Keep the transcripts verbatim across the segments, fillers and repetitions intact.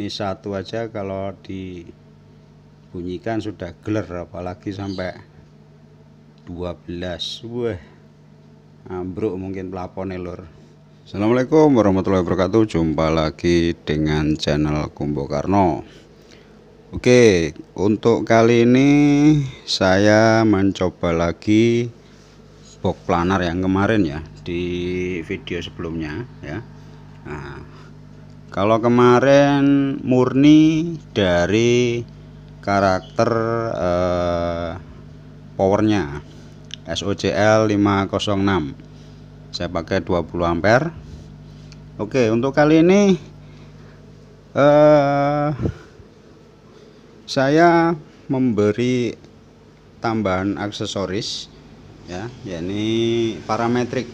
satu aja kalau dibunyikan sudah geler, apalagi sampai dua belas. Wah, ambruk mungkin plafon lur. Assalamualaikum warahmatullahi wabarakatuh. Jumpa lagi dengan channel Kumbo Karno. Oke, untuk kali ini saya mencoba lagi box planar yang kemarin ya, di video sebelumnya ya. Nah, kalau kemarin murni dari karakter eh, powernya S O C L lima nol enam, saya pakai dua puluh ampere. Oke, untuk kali ini eh, saya memberi tambahan aksesoris ya, yakni parametrik.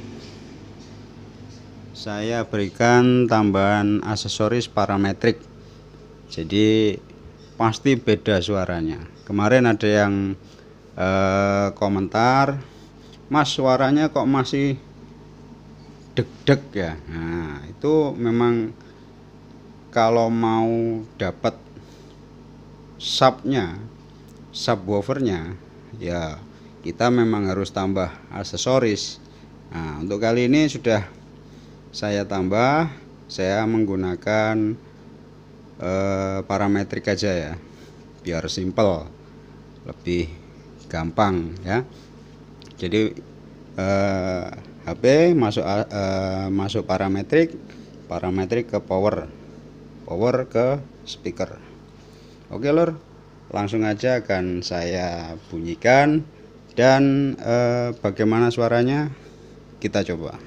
Saya berikan tambahan aksesoris parametrik, jadi pasti beda suaranya. Kemarin ada yang eh, komentar, Mas, suaranya kok masih deg-deg ya. Nah, itu memang kalau mau dapat subnya, subwoofernya ya, kita memang harus tambah aksesoris. Nah, untuk kali ini sudah saya tambah. Saya menggunakan eh, parametrik aja ya, biar simple, lebih gampang ya. Jadi eh, H P masuk eh, masuk parametrik, parametrik ke power, power ke speaker. Oke lur, langsung aja akan saya bunyikan dan eh, bagaimana suaranya kita coba.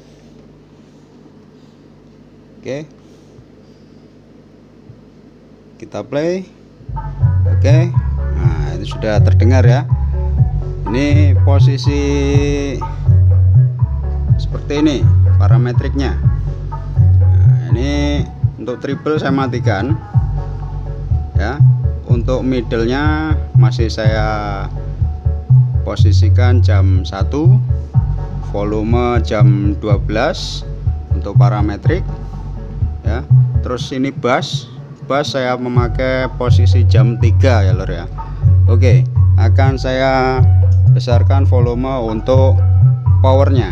Oke, kita play. Oke, nah ini sudah terdengar ya. Ini posisi seperti ini parametriknya. Nah, ini untuk triple saya matikan ya. Untuk middle-nya masih saya posisikan jam satu, volume jam dua belas untuk parametrik ya. Terus ini bass, bass saya memakai posisi jam tiga ya lor ya. Oke, akan saya besarkan volume untuk powernya.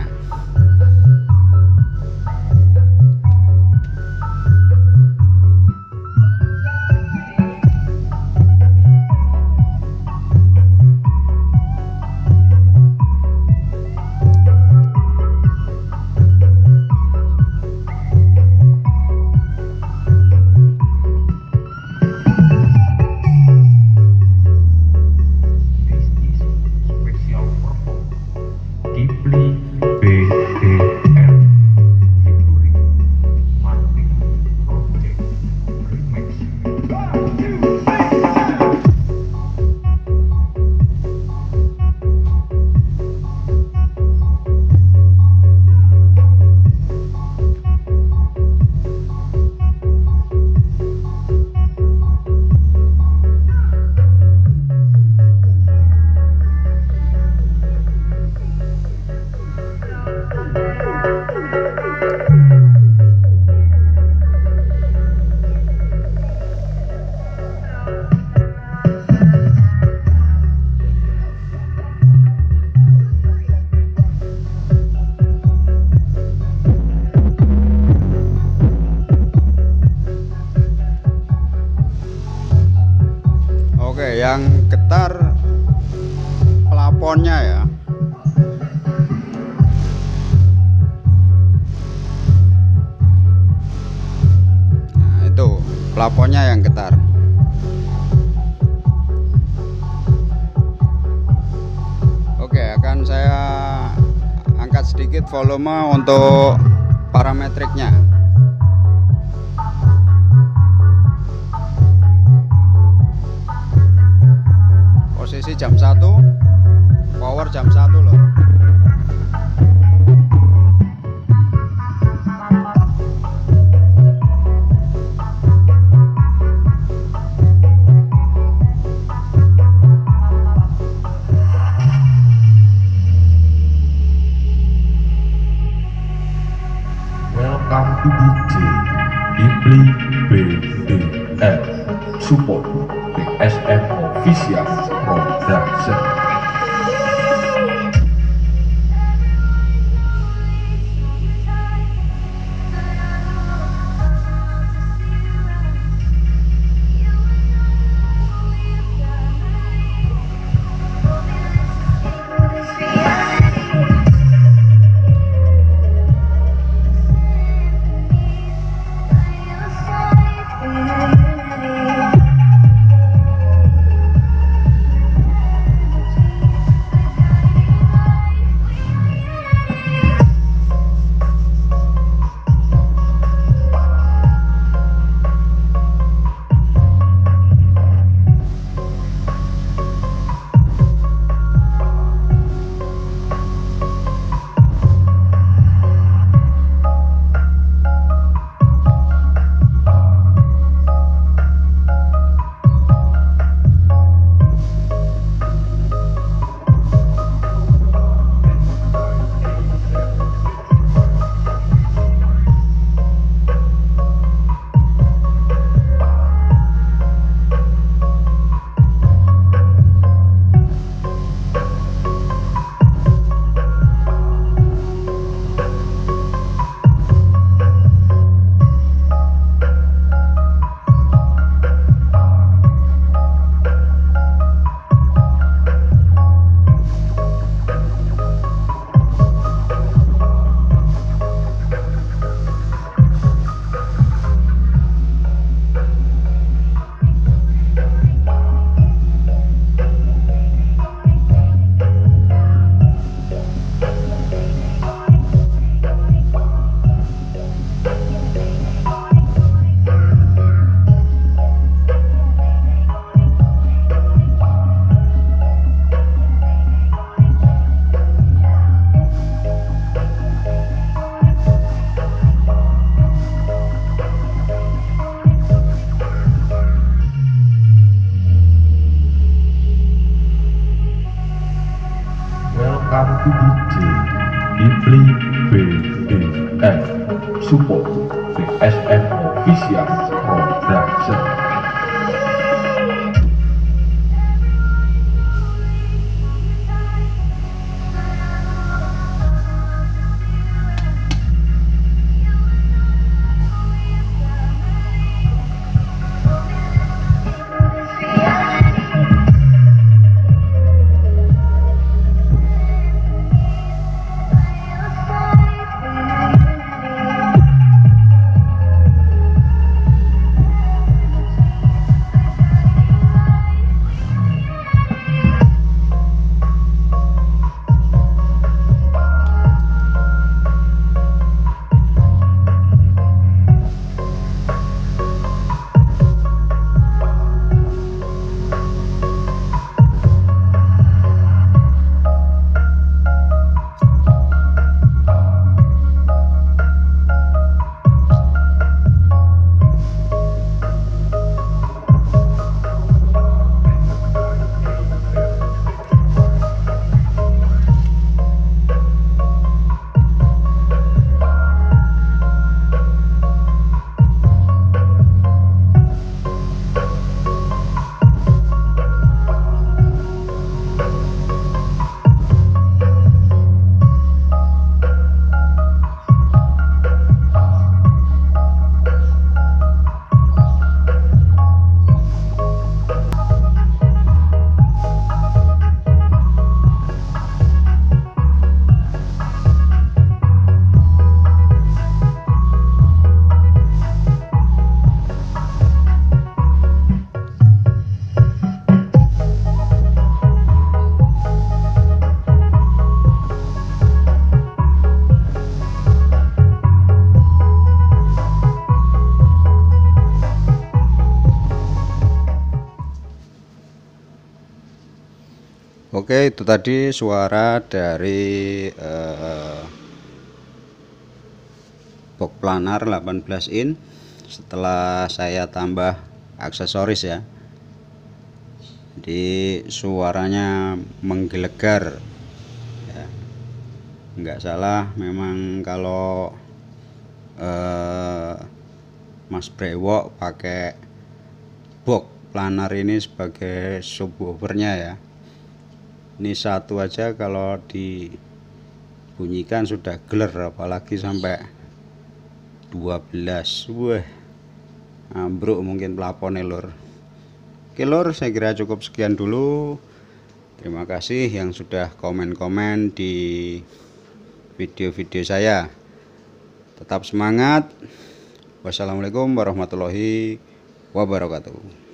Oke, yang getar plafonnya ya. Nah, itu plafonnya yang getar. Oke, akan saya angkat sedikit volume untuk parametriknya. Posisi jam satu, power jam satu loh. Welcome to D J Deeply B D. Support B S M Official Production. Welcome to D J Ipli B D M. Support B S M Official Production. Oke, itu tadi suara dari eh, box planar delapan belas in setelah saya tambah aksesoris ya. Jadi suaranya menggelegar ya. Nggak salah memang kalau eh, Mas Brewok pakai box planar ini sebagai subwoofernya ya. Ini satu aja kalau dibunyikan sudah geler, apalagi sampai dua belas. Wah, ambruk mungkin plafonnya lur. Oke lur, saya kira cukup sekian dulu. Terima kasih yang sudah komen-komen di video-video saya. Tetap semangat. Wassalamualaikum warahmatullahi wabarakatuh.